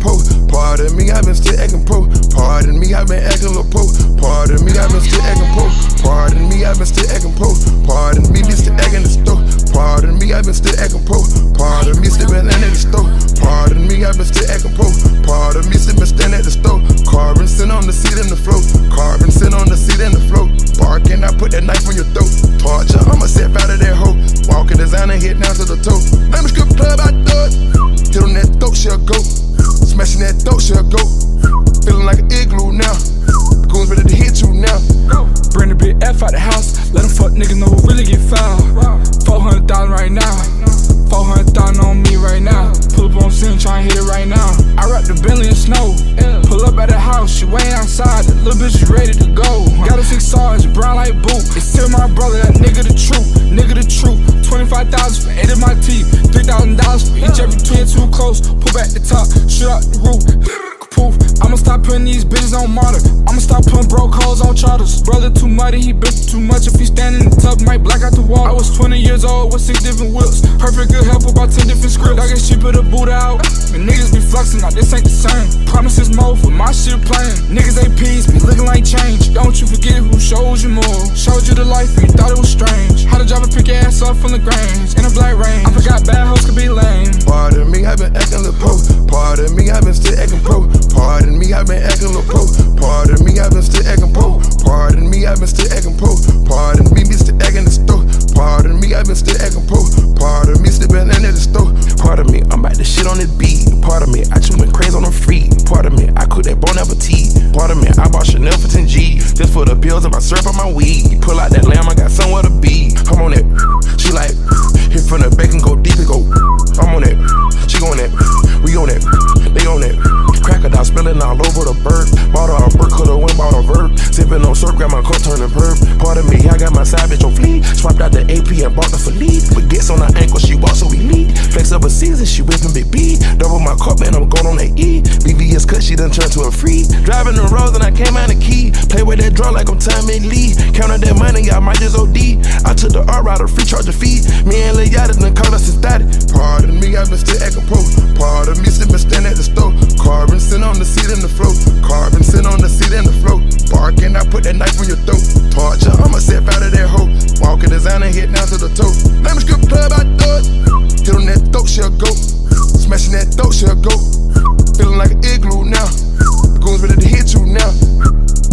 po. Pardon me, I've been still acting po. Pardon me, I've been acting little po. Pardon me, I've been still acting po. Pardon me, I've been still acting po. Pardon me, still acting the store. Pardon me, I've been still acting po. Pardon me, still been landing at the store. Pardon me, I've been still acting po. Pardon me, still been standing at the store. Carbon sit on the seat in the float. Carbon sit on the seat in the float. Barking, I put that knife on your throat. Torture, I'ma step out of that hoe. Walking designer, head down to the toe. Name a strip club, I do it. Hit on that throat, she'll go. Smashing that throat, she'll go. Feeling like an igloo now. Goons ready to hit you now. Bring the big F out the house. Let them fuck niggas know who really get foul. 400,000 right now. 400,000 on me right now. Pull up on scene, tryna hit it right now. I wrap the Bentley in snow. Pull up at the house, she waiting outside. The little bitch is ready to go. Got a 6 Sarge, brown like boot. It's still my brother, that nigga the truth. Nigga the truth. 25,000 for 8 of my teeth. $3,000 for each, every twin too close. Pull back the top, shoot out the roof. Poof. I'ma stop putting these bitches on martyr. I'ma stop putting broke hoes on charters. Brother too muddy, he been too much. If he stand in the tub, might black out the wall. I was 20 years old with 6 different whips. Perfect good help about 10 different scripts. I get cheaper to boot out. And niggas be fluxing, now this ain't the same. Promises more for my shit playing. Niggas ain't peas, be looking like change. Don't you forget who shows you more. Showed you the life and you thought it was strange. How to drive and pick your ass up from the Grange in a black rain. I forgot bad hoes could be lame. Pardon me, I've been acting little po. Pardon me, I've been still acting po. Pardon me, I've been acting little po. Pardon me, I've been still acting po. Pardon me, I've been still acting po. Pardon me, still acting the store. Pardon me, I've been still acting po. Pardon me, still been landing at the store. Pardon me, I'm about to shit on this beat. Pardon me, I just went crazy on the free. Pardon me, I cook that Bon Appetit. Pardon me, I bought Chanel for 10 G. Just for the pills and my syrup on my weed. Pull out that lamb, I got somewhere to be. I'm on that, she like, hit from the back and go deep and go. I'm on that, she on that, we on that, they on that. Crocodile spilling all over the bird. Bought her a bird, coulda went bought a verb. Sipping on syrup, got my cup turning perp. Pardon me, I got my side bitch on fleek. Swiped out the AP and bought the Philippe. With gets on her ankle, she walks so elite. Flex up a season, she whipping big B. Double my cup, man, I'm going on that E. BVS cut, she done turned to a free. Driving the roads and I came out the key. Play with that drum like I'm Tommy Lee. Counting that money, y'all might just OD. I took the R rider, free charge a fee. Me and Lil Yachty done call us static. Pardon me, I've been still acting po. Pardon me, still been standing at the store. Carbon sit on the seat in the float. Carbon sit on the seat in the float. Barking, I put that knife on your throat. Torture, I'ma step out of that hoe. Walking designer, head down to the toe. Name a strip club, I do it. Hit on that throat, she'll go. Smashing that throat, she'll go. Feeling like an igloo now. Goons ready to hit you now.